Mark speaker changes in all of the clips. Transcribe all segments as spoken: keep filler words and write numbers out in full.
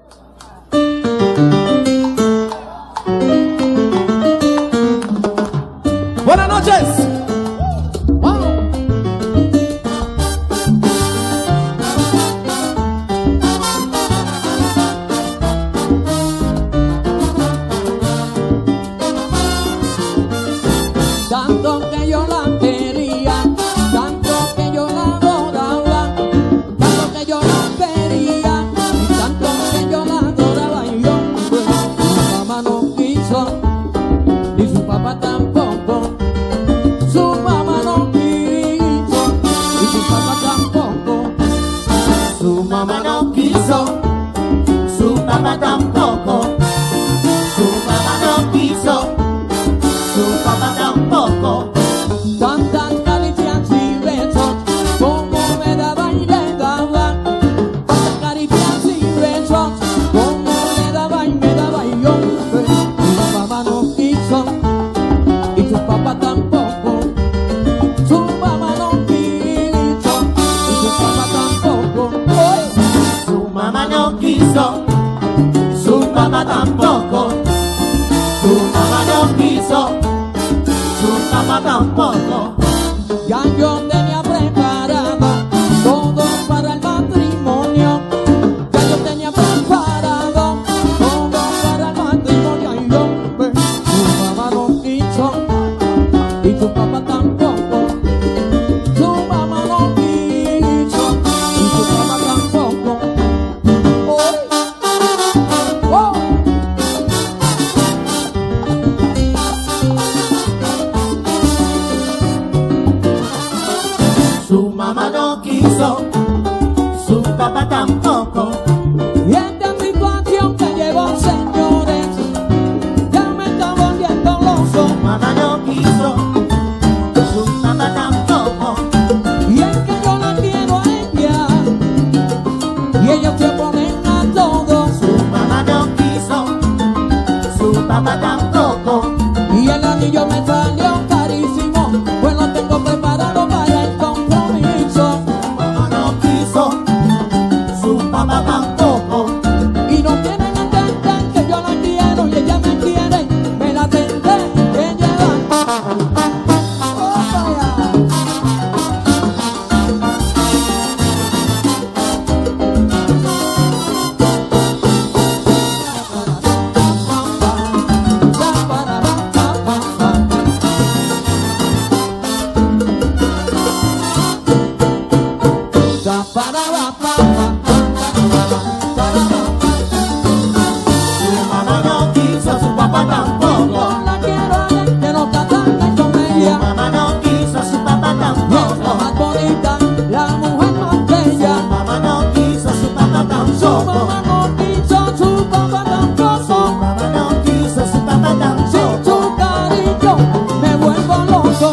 Speaker 1: Buenas noches.
Speaker 2: Tanto que yo la quería, tanto que yo la adoraba, tanto que yo la quería, y tanto que yo la adoraba, y yo, pues, su mamá no quiso, ni su papá tampoco, su mamá no quiso, ni su papá tampoco,
Speaker 3: Su mamá no quiso, su papá tampoco. Su mamá no quiso, su papá tampoco.
Speaker 2: tantas caricias y besos, como me daba y le daba, tantas caricias y besos, como le daba y me daba, y yo, pues, su mamá no quiso, y su papá tampoco, su mamá no quiso, y su papá tampoco, ¡ay!
Speaker 3: Su mamá no quiso, su papá tampoco. Su mamá no quiso, su papá tampoco.
Speaker 2: Ya yo tenía preparado todo para el matrimonio. Ya yo tenía preparado todo para el matrimonio. Y yo, pues, su mamá no quiso, y su papá tampoco. Su mamá no quiso, y su papá tampoco. ¡Oh! ¡Oh!
Speaker 3: Su mamá no quiso, su papá tampoco.
Speaker 2: Y esta situación que llevo, señores, ya me está volviendo loco.
Speaker 3: Su mamá no quiso, su papá tampoco.
Speaker 2: Y es que yo la quiero a ella, y ellos se oponen a todo.
Speaker 3: Su mamá no quiso, su papá tampoco.
Speaker 2: Y el anillo me salió carísimo, pues lo tengo preparado para el compromiso.
Speaker 3: Su mamá no quiso, su papá tampoco.
Speaker 2: Y no tienen que entender que yo la quiero y ella me quiere, me la tendré que llevar. ¡Oh, vaya!
Speaker 3: Su mamá no quiso, su papá tampoco.
Speaker 2: Yo la quiero a ella, quiero casarme con
Speaker 3: Su
Speaker 2: ella.
Speaker 3: mamá no quiso, su papá
Speaker 2: Y es la
Speaker 3: tampoco.
Speaker 2: más bonita, la mujer más bella.
Speaker 3: Su mamá no quiso, su papá
Speaker 2: Su
Speaker 3: tampoco.
Speaker 2: mamá no quiso, su papá
Speaker 3: Su
Speaker 2: tampoco.
Speaker 3: mamá no quiso, su papá
Speaker 2: Sin
Speaker 3: tampoco.
Speaker 2: su cariño me vuelvo loco.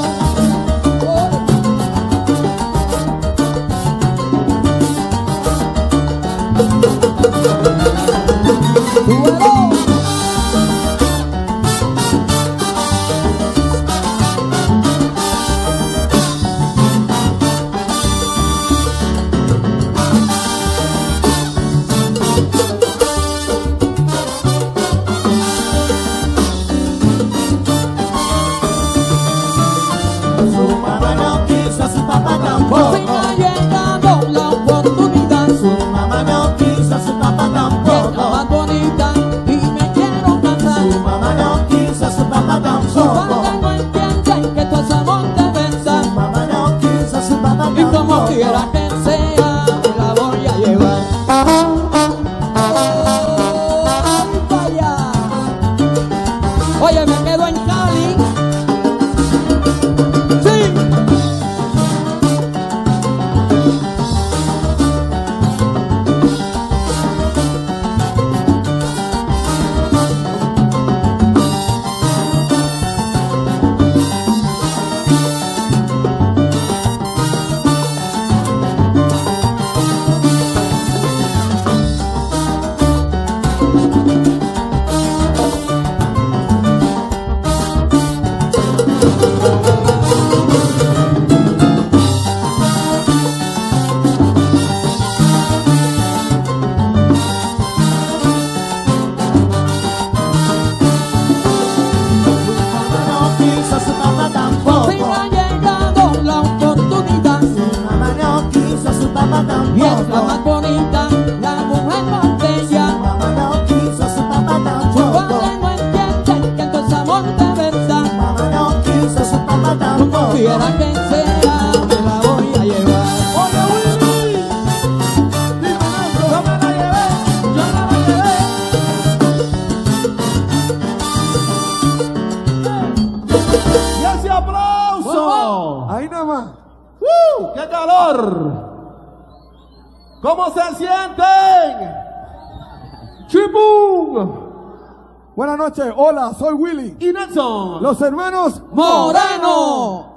Speaker 2: Duelo.
Speaker 3: Su mamá no quiso, su papá tampoco.
Speaker 2: Por fin ha llegado la oportunidad.
Speaker 3: Su mamá no quiso, su papá
Speaker 2: Es la
Speaker 3: tampoco.
Speaker 2: más bonita y me quiero casar.
Speaker 3: Su mamá no quiso, su papá
Speaker 2: Su
Speaker 3: tampoco.
Speaker 2: padre no entiende que esto es amor de verdad.
Speaker 3: Su mamá no quiso, su papá
Speaker 2: Y como
Speaker 3: tampoco.
Speaker 2: quiera que sea, me la voy a llevar. ¡Ay, vaya! Oye, me quedo en Cali. ¡Sí! La más bonita, la mujer más bella.
Speaker 3: Su mamá no quiso, su papá
Speaker 2: Su
Speaker 3: tampoco.
Speaker 2: padre no entiende que esto es amor de verdad.
Speaker 3: Su mamá no quiso, su papá
Speaker 2: Como
Speaker 3: tampoco.
Speaker 2: quiera que sea, me la voy a llevar.
Speaker 1: Oye, Willy, dime eso. Yo me la llevé, yo me la llevé. Y ese aplauso.
Speaker 2: Wow.
Speaker 1: Ahí nada más. ¡Uh! ¡Qué calor! ¿Cómo se sienten? ¡Chipum!
Speaker 4: Buenas noches, hola, soy Willy.
Speaker 1: Y Nelson.
Speaker 4: Los hermanos
Speaker 2: Moreno.